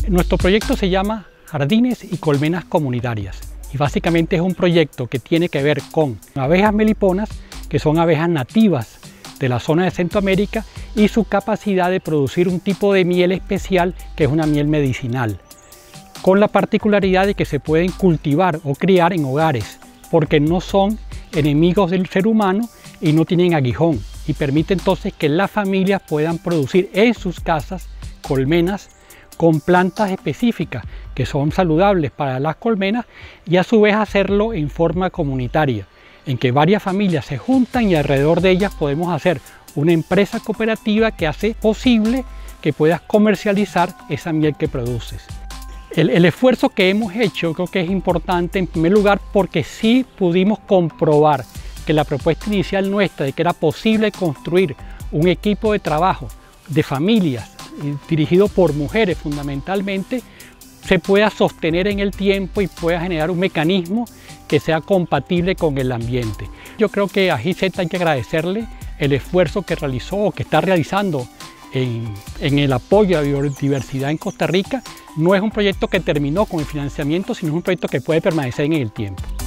Nuestro proyecto se llama Jardines y Colmenas Comunitarias y básicamente es un proyecto que tiene que ver con abejas meliponas, que son abejas nativas de la zona de Centroamérica, y su capacidad de producir un tipo de miel especial que es una miel medicinal, con la particularidad de que se pueden cultivar o criar en hogares porque no son enemigos del ser humano y no tienen aguijón, y permite entonces que las familias puedan producir en sus casas colmenas con plantas específicas que son saludables para las colmenas, y a su vez hacerlo en forma comunitaria, en que varias familias se juntan y alrededor de ellas podemos hacer una empresa cooperativa que hace posible que puedas comercializar esa miel que produces. El esfuerzo que hemos hecho creo que es importante en primer lugar porque sí pudimos comprobar que la propuesta inicial nuestra de que era posible construir un equipo de trabajo de familias dirigido por mujeres fundamentalmente se pueda sostener en el tiempo y pueda generar un mecanismo que sea compatible con el ambiente. Yo creo que a GIZ hay que agradecerle el esfuerzo que realizó o que está realizando en el apoyo a la biodiversidad en Costa Rica. No es un proyecto que terminó con el financiamiento, sino es un proyecto que puede permanecer en el tiempo.